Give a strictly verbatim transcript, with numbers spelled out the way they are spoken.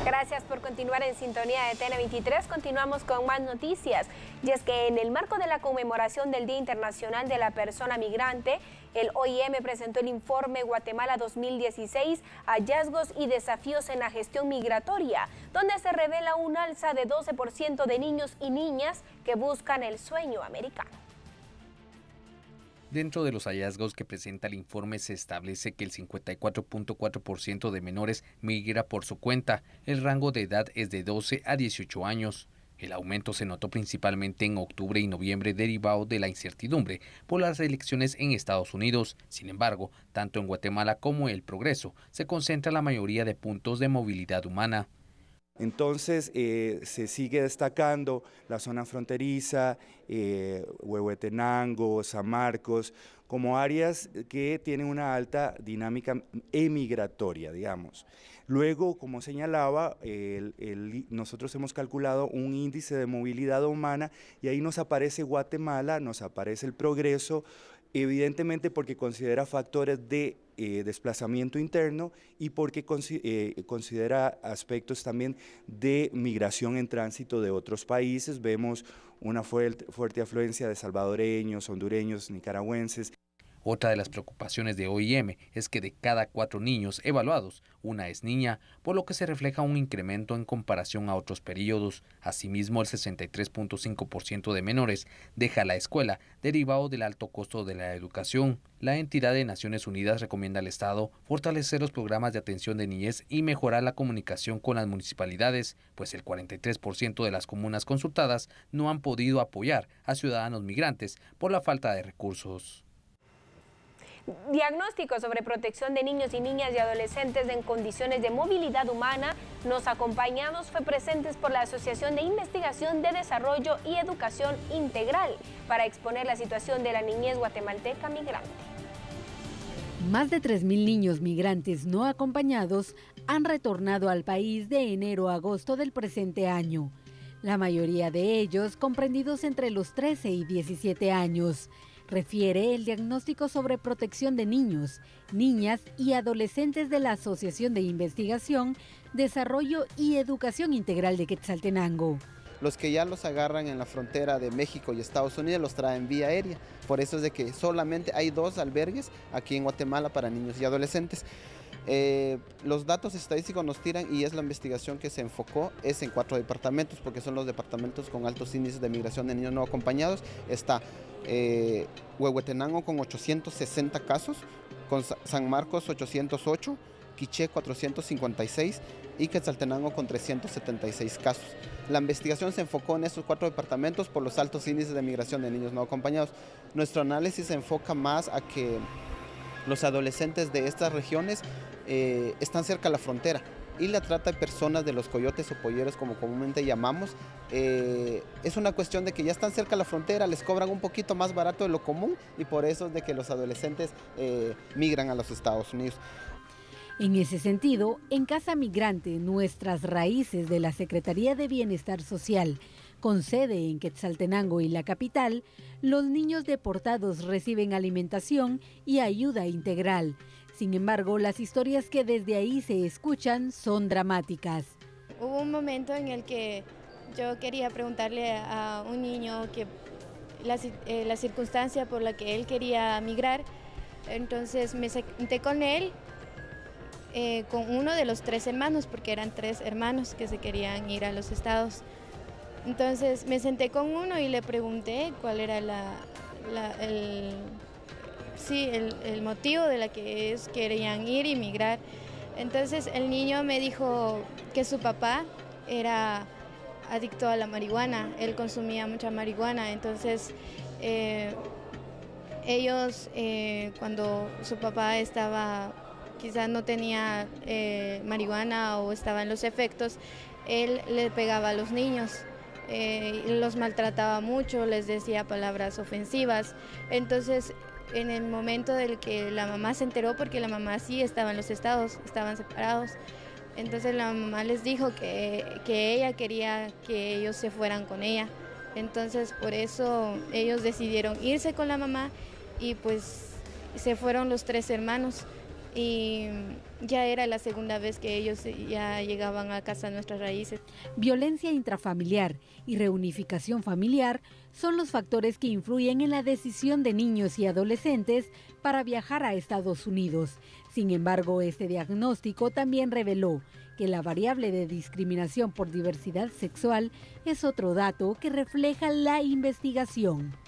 Gracias por continuar en sintonía de T N veintitrés. Continuamos con más noticias. Y es que en el marco de la conmemoración del Día Internacional de la Persona Migrante, el O I M presentó el informe Guatemala dos mil dieciséis, hallazgos y desafíos en la gestión migratoria, donde se revela un alza de doce por ciento de niños y niñas que buscan el sueño americano. Dentro de los hallazgos que presenta el informe se establece que el cincuenta y cuatro punto cuatro por ciento de menores migra por su cuenta. El rango de edad es de doce a dieciocho años. El aumento se notó principalmente en octubre y noviembre derivado de la incertidumbre por las elecciones en Estados Unidos. Sin embargo, tanto en Guatemala como en El Progreso se concentra la mayoría de puntos de movilidad humana. Entonces eh, se sigue destacando la zona fronteriza, eh, Huehuetenango, San Marcos, como áreas que tienen una alta dinámica emigratoria, digamos. Luego, como señalaba, el, el, nosotros hemos calculado un índice de movilidad humana y ahí nos aparece Guatemala, nos aparece El Progreso, evidentemente porque considera factores de eh, desplazamiento interno y porque eh, considera aspectos también de migración en tránsito de otros países. Vemos una fuerte, fuerte afluencia de salvadoreños, hondureños, nicaragüenses. Otra de las preocupaciones de O I M es que de cada cuatro niños evaluados, una es niña, por lo que se refleja un incremento en comparación a otros periodos. Asimismo, el sesenta y tres punto cinco por ciento de menores deja la escuela, derivado del alto costo de la educación. La entidad de Naciones Unidas recomienda al Estado fortalecer los programas de atención de niñez y mejorar la comunicación con las municipalidades, pues el cuarenta y tres por ciento de las comunas consultadas no han podido apoyar a ciudadanos migrantes por la falta de recursos. Diagnósticos sobre protección de niños y niñas y adolescentes en condiciones de movilidad humana. Los acompañados fue presentes por la Asociación de Investigación de Desarrollo y Educación Integral para exponer la situación de la niñez guatemalteca migrante. Más de tres mil niños migrantes no acompañados han retornado al país de enero a agosto del presente año. La mayoría de ellos comprendidos entre los trece y diecisiete años. Refiere el diagnóstico sobre protección de niños, niñas y adolescentes de la Asociación de Investigación, Desarrollo y Educación Integral de Quetzaltenango. Los que ya los agarran en la frontera de México y Estados Unidos los traen vía aérea. Por eso es de que solamente hay dos albergues aquí en Guatemala para niños y adolescentes. Eh, los datos estadísticos nos tiran, y es la investigación que se enfocó, es en cuatro departamentos, porque son los departamentos con altos índices de migración de niños no acompañados. Está eh, Huehuetenango con ochocientos sesenta casos, con San Marcos ochocientos ocho, Quiché cuatrocientos cincuenta y seis y Quetzaltenango con trescientos setenta y seis casos. La investigación se enfocó en estos cuatro departamentos por los altos índices de migración de niños no acompañados. Nuestro análisis se enfoca más a que los adolescentes de estas regiones eh, están cerca de la frontera, y la trata de personas de los coyotes o polleros, como comúnmente llamamos, eh, es una cuestión de que ya están cerca de la frontera, les cobran un poquito más barato de lo común, y por eso es de que los adolescentes eh, migran a los Estados Unidos. En ese sentido, en Casa Migrante, Nuestras Raíces de la Secretaría de Bienestar Social, con sede en Quetzaltenango y la capital, los niños deportados reciben alimentación y ayuda integral. Sin embargo, las historias que desde ahí se escuchan son dramáticas. Hubo un momento en el que yo quería preguntarle a un niño que la, eh, la circunstancia por la que él quería migrar, entonces me senté con él, eh, con uno de los tres hermanos, porque eran tres hermanos que se querían ir a los estados. Entonces me senté con uno y le pregunté cuál era la, la, el, sí, el, el motivo de la que ellos querían ir y migrar. Entonces el niño me dijo que su papá era adicto a la marihuana, él consumía mucha marihuana, entonces eh, ellos eh, cuando su papá estaba, quizás no tenía eh, marihuana o estaba en los efectos, él le pegaba a los niños. Eh, los maltrataba mucho, les decía palabras ofensivas. Entonces, en el momento del que la mamá se enteró, porque la mamá sí estaba en los estados, estaban separados, entonces la mamá les dijo que, que ella quería que ellos se fueran con ella. Entonces, por eso ellos decidieron irse con la mamá y pues se fueron los tres hermanos. y ya era la segunda vez que ellos ya llegaban a casa de nuestras raíces. Violencia intrafamiliar y reunificación familiar son los factores que influyen en la decisión de niños y adolescentes para viajar a Estados Unidos. Sin embargo, este diagnóstico también reveló que la variable de discriminación por diversidad sexual es otro dato que refleja la investigación.